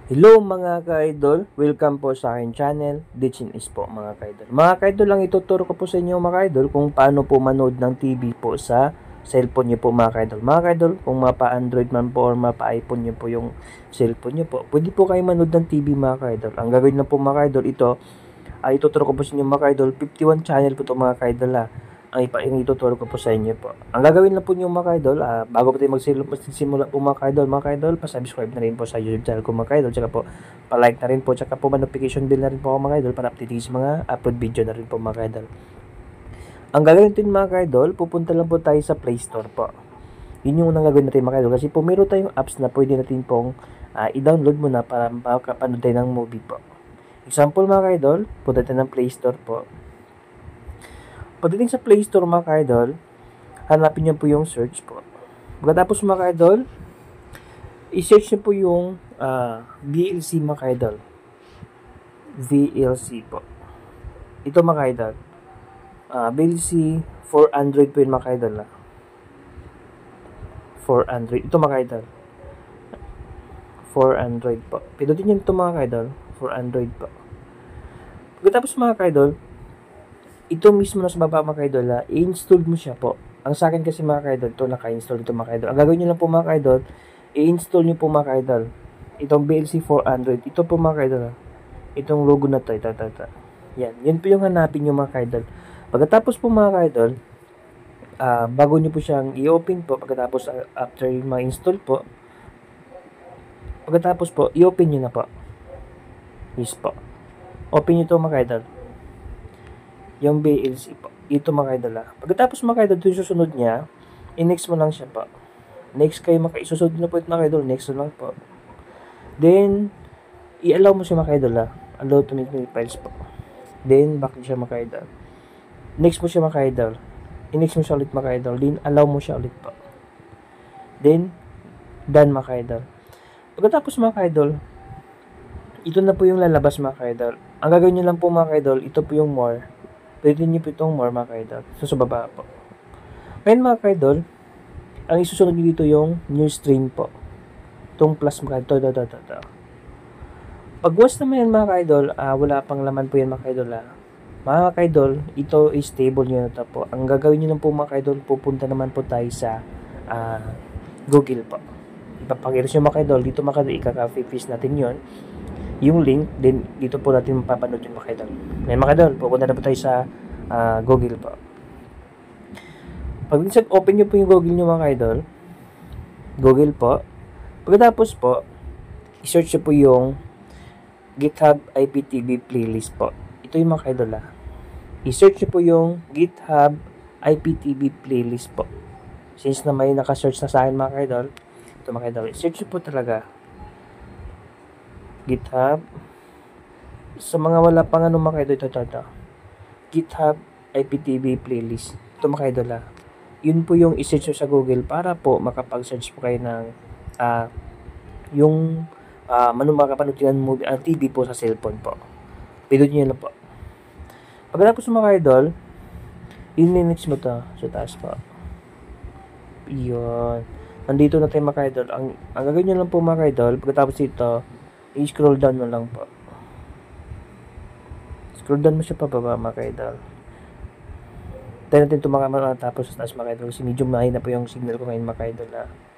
Hello mga ka-idol, welcome po sa aking channel, Ditchin is po mga ka-idol. Mga ka-idol, lang ituturo ko po sa inyo mga ka-idol kung paano po manood ng TV po sa cellphone nyo po mga ka-idol. Mga ka-idol, kung mapa-Android man po or mapa-iPhone nyo po yung cellphone nyo po, pwede po kayo manood ng TV mga ka-idol. Ang gagawin na po mga ka-idol, ito ay ituturo ko po sa inyo mga ka-idol, 51 channel po ito mga ka-idol ang ituturo ko po sa inyo po. Ang gagawin lang po niyo mga ka-idol, bago po tayo magsimula po mga ka-idol, pa-subscribe na rin po sa YouTube channel ko mga ka-idol, tsaka po pa-like na rin po, tsaka po notification bell na rin po ako mga ka-idol para update sa mga upload video na rin po mga ka-idol. Ang gagawin natin mga ka-idol, pupunta lang po tayo sa Play Store po. Yun yung unang gagawin natin mga ka-idol, kasi po meron tayong apps na pwede natin pong i-download muna para makapanood tayo ng movie po. Example mga ka-idol, punta tayo ng Play Store po. Pagdating sa Play Store mga ka-idol, hanapin niyo po yung search po. Pagkatapos mga ka-idol, i-search niyo po yung VLC mga ka-idol. VLC po. Ito mga ka-idol. VLC for Android po yun mga ka-idol. For Android. Ito mga ka-idol. For Android po. Pindutin niyo ito mga ka-idol. For Android po. Pagkatapos mga ka-idol, ito mismo na sa baba mga ka-idol, i-install mo siya po. Ang sa akin kasi mga ka-idol, ito naka-install ito mga ka-idol. Ang gagawin nyo lang po mga ka-idol, i-install nyo po mga ka-idol. Itong VLC for Android. Ito po mga ka-idol. Itong logo na to. Ito. Yan. Yan po yung hanapin nyo mga ka-idol. Pagkatapos po mga ka-idol, bago nyo po siyang i-open po, pagkatapos after ma-install po, pagkatapos po, i-open nyo na po. Yes po. Open nyo ito mga ka-idol. Yung VLC po. Ito mga ka-idol. Pagkatapos mga ka-idol, yung susunod niya, i-next mo lang siya po. Next kayo isusunod na po ito mga ka-idol. Next lang po. Then, i-allow mo siya mga ka-idol. Allow to make files po. Then, back siya mga ka-idol. Next mo siya mga ka-idol. I-next mo siya ulit mga ka-idol. Then, allow mo siya ulit po. Then, done mga ka-idol. Pagkatapos mga ka-idol, ito na po yung lalabas mga ka-idol. Ang gagawin nyo lang po mga ka-idol, ito po yung more. Pwede nyo po itong more mga ka-idol. So, sa baba po. Ngayon mga ka-idol, ang isusunod nyo dito yung new stream po. Itong plus mga ka-idol. Pag once naman yan mga ka-idol, wala pang laman po yan mga ka-idol. Mga ka-idol, ito is stable nyo na ito po. Ang gagawin nyo lang po mga ka-idol, pupunta naman po tayo sa Google po. Ipapakiris nyo mga ka-idol, dito mga ka-idol, ikaka-paste natin yon yung link, then dito po natin mapapanood yung mga ka-idol. Ngayon mga ka-idol, pupunta na po tayo sa Google po. Pag open nyo po yung Google nyo mga ka-idol, Google po, pagkatapos po, i-search nyo po yung GitHub IPTV playlist po. Ito yung mga ka-idol I-search nyo po yung GitHub IPTV playlist po. Since na may naka-search na sa akin mga ka-idol, ito mga ka-idol, i-search nyo po talaga GitHub. Sa mga wala pang mga ka-idol, ito. GitHub IPTV playlist. Ito mga ka-idol Yun po yung i-search sa Google para po makapag-search po kayo ng yung makapanood ng movie TV po sa cellphone po. Pindot nyo lang po. Pagkatapos mga ka-idol, i-next mo to sa taas po. Yun. Nandito na tayo mga ka-idol. Ang gagawin nyo lang po mga ka-idol, pagkatapos ito, i-scroll down mo lang po. Scroll down mo siya pababa mga ka-idol. Tayo natin ito tapos sa taas mga ka-idol kasi medyo mahina po yung signal ko ngayon mga ka-idol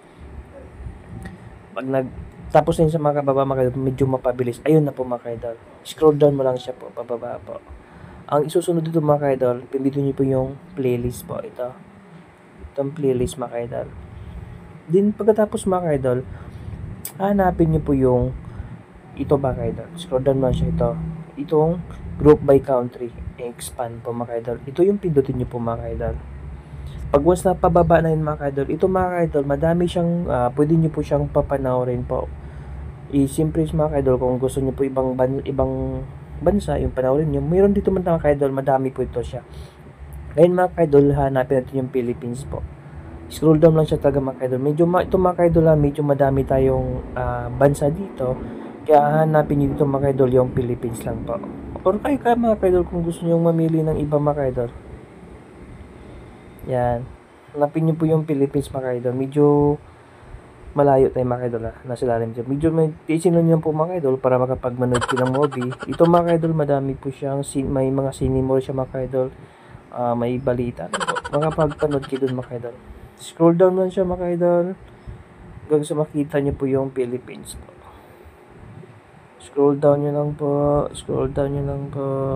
Pag tapos na yun sa mga kababa mga ka-idol, medyo mapabilis. Ayun na po mga ka-idol. Scroll down mo lang siya po pababa po. Ang isusunod dito mga ka-idol, pindutin niyo po yung playlist po. Itong playlist mga ka-idol. Din pagkatapos mga ka-idol, hanapin niyo po yung ito mga ka-idol. Scroll down mo siya ito. Itong group by country. Expand po mga ka-idol. Ito yung pindutin nyo po mga ka-idol. Pag once na pababa na yun mga ka-idol, ito mga ka-idol, madami siyang, pwede nyo po siyang papanoorin po. Siyempre mga ka-idol, kung gusto nyo po ibang bansa, yung panoorin nyo, mayroon dito mga ka-idol, madami po ito siya. Ngayon mga ka-idol, hanapin natin yung Philippines po. Scroll down lang siya talaga mga ka-idol. Ito mga ka-idol, medyo madami tayong bansa dito. Kaya hanapin nyo dito mga ka-idol yung Philippines lang po. Or kayo mga ka-idol kung gusto nyo mamili ng iba mga ka-idol. Yan. Hanapin nyo po yung Philippines mga ka-idol. Medyo malayo tayo mga idol nasa lalim dyan. Medyo may tiisin lang po mga idol para makapag-manood ko ng movie. Ito mga idol, madami po siyang, may mga cinema siya mga idol. May balita. Makapagpanood kayo dun mga idol. Scroll down lang siya mga idol. Hanggang sa makita niyo po yung Philippines po. Scroll down nyo lang po. Scroll down nyo lang po.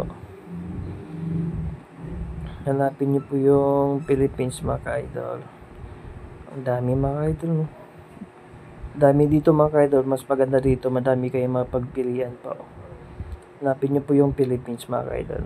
Hanapin niyo po yung Philippines mga idol. Ang dami mga idol. Dami dito mga idol. Mas maganda dito. Madami kayong mapagpilian po. Hanapin niyo po yung Philippines mga idol.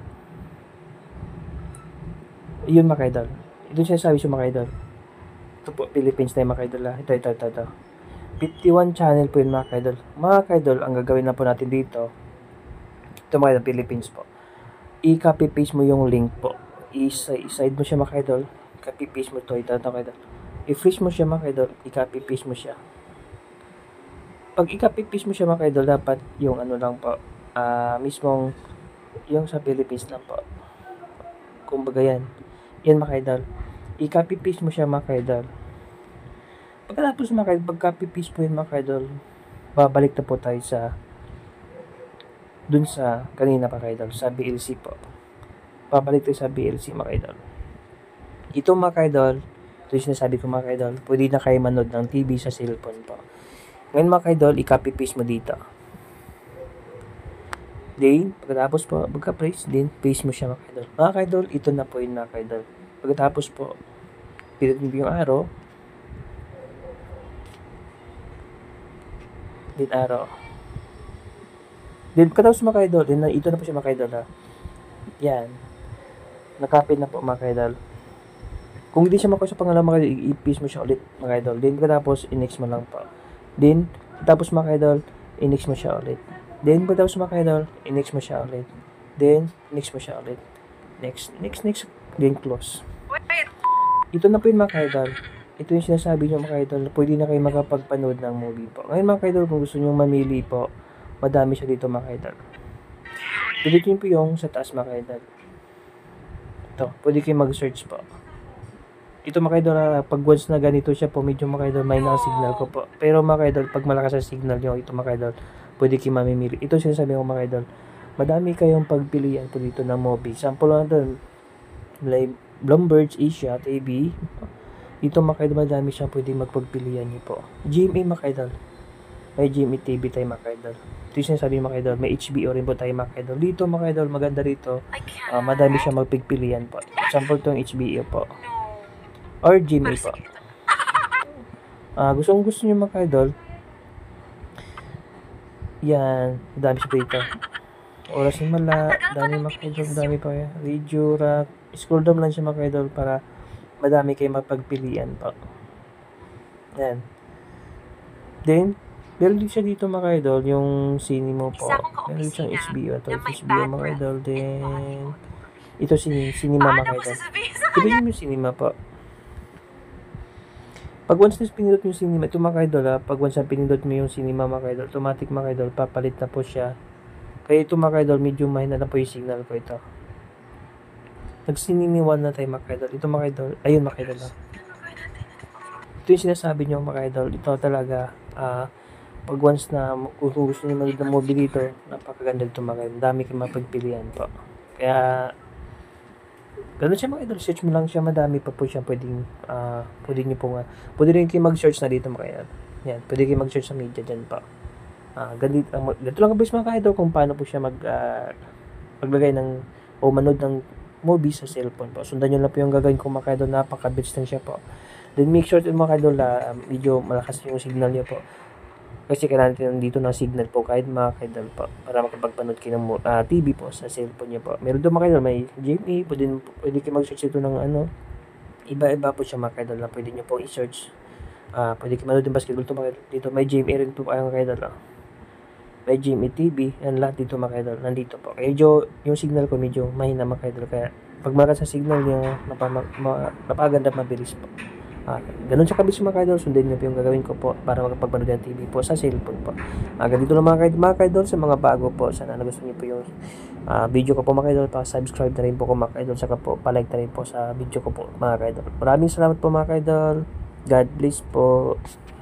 Yun mga idol. Ito siya sabi siya mga idol. Ito po Philippines na yung mga idol. Ito. 51 channel po yun mga idol. Mga idol, ang gagawin na po natin dito. Ito mga idol, Philippines po. I-copy paste mo yung link po. I-side mo siya mga idol. Copy paste mo to. Ito mga idol. I-freeze mo siya mga idol. I-copy paste mo siya. Pag i-copy paste mo siya mga idol, dapat yung ano lang po. Mismong yung sa Philippines lang po. Kumbaga yan. Yan mga idol. I-copy paste mo siya mga idol. Pagkatapos mga idol, pag-copy paste po yun mga idol, babalik na po tayo sa dun sa kanina mga idol, sa BLC po. Babalik tayo sa BLC mga idol. Ito mga idol, ito yung sinasabi ko mga idol, pwede na kayo manood ng TV sa cellphone po. Ngayon mga idol, i-copy paste mo dito. Then, pagkatapos po, pagka-paste, then paste mo siya mga idol. Mga idol, ito na po yun mga idol. Pagkatapos po, pinit mo yung arrow. Then arrow. Then, pagkatapos mga idol, then ito na po siya mga idol Yan. Nakapit na po mga idol. Kung hindi siya makuha sa pangalan mga idol, i-paste mo siya ulit mga idol. Then, pagkatapos, i-next mo lang po. Then, tapos mga idol, i-next mo siya ulit. Then, pagkatapos mga idol, i-next mo siya ulit. Then, next mo siya ulit. Next. Then, close. Ito na po yung mga idol. Ito yung sinasabi nyo mga idol. Pwede na kayo makapagpanood ng movie po. Ngayon mga idol, kung gusto nyo mamili po, madami siya dito mga idol. Pilitin po yung sa taas mga idol. Ito, pwede kayo mag-search po. Ito mga idol, pag once na ganito siya po, medyo mga idol, may signal ko po. Pero mga idol, pag malakas ang signal nyo, ito mga idol, pwede kayo mamimili. Ito sinasabi ko mga idol, madami kayong pagpilian po dito ng movie. Sample lang doon, like Bloomberg Asia TV. Dito mga idol, madami siya pwede magpagpilian nyo po. GMA mga idol, may GMA TV tayo mga idol. Ito yung sinasabi mga idol, may HBO rin po tayo mga idol. Dito mga idol, maganda rito, madami siya magpagpilian po. Sample itong HBO po. Or GMA po. Gusto nyo mga idol, yan, dami siya dito. Oras ni Mala, dami mga idol, dami pa yan. Radio, rock, scroll down lang siya mga idol para madami kayo mapagpilian po. Yan. Then, meron din siya dito mga idol, yung cinema po. Meron din siyang HBO. Ito, HBO mga idol. Then, ito cinema mga idol. Ito yung cinema po. Pag once na pinindot mo yung cinema, ito mga idol pag once na pinindot mo yung cinema mga idol, automatic mga idol, papalit na po siya. Kaya ito mga idol, medyo mahina na po yung signal ko ito. Nagsininiwan na tayo mga idol. Ito mga idol, ayun mga idol Ito yung sinasabi nyo mga idol, ito talaga, pag once na kung gusto nyo manood ng movie dito, napakaganda ito mga idol. Dami kayong mapagpilian po. Kaya, ganun siya mga idol, search mo lang siya, madami pa po siya pwede nyo po nga, pwede rin kayo mag-search na dito mga idol. Yan, pwede kayo mag-search sa media dyan pa. Ganito lang kabis mga idol kung paano po siya maglagay ng, o manood ng movie sa cellphone po. Sundan nyo lang po yung gagawin ko mga idol, napakabilis lang siya po. Then make sure mga idol, medyo malakas yung signal nyo po. Kasi kailangan natin dito ng signal po kahit mga idol po para makapagpanood kayo ng TV po sa cellphone niyo po. Meron doon mga idol, may GMA, pwede kayo mag-search ito ng iba-iba po siya mga idol na pwede niyo po i-search. Pwede kayo manood ng basketball to mga idol. Dito may GMA rin po kayo mga idol. May GMA TV, yan lahat dito mga idol, nandito po. Kaya yung signal ko medyo mahina mga idol, kaya pag malakas sa signal niyo, napaganda mabilis po. Ganun siya kabis mga idol, sundin nyo po yung gagawin ko po para makapagpanood ng TV po sa cellphone po. Ganito lang mga idol, sa mga bago po, sana nagustuhan nyo po yung video ko po mga idol, pa-subscribe na rin po ko mga idol, saka po pa-like na rin po sa video ko po mga idol. Maraming salamat po mga idol, God bless po.